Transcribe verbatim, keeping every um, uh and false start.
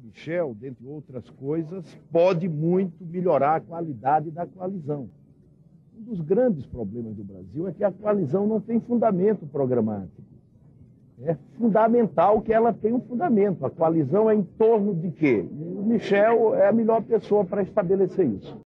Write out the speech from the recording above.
Michel, dentre outras coisas, pode muito melhorar a qualidade da coalizão. Um dos grandes problemas do Brasil é que a coalizão não tem fundamento programático. É fundamental que ela tenha um fundamento. A coalizão é em torno de quê? E o Michel é a melhor pessoa para estabelecer isso.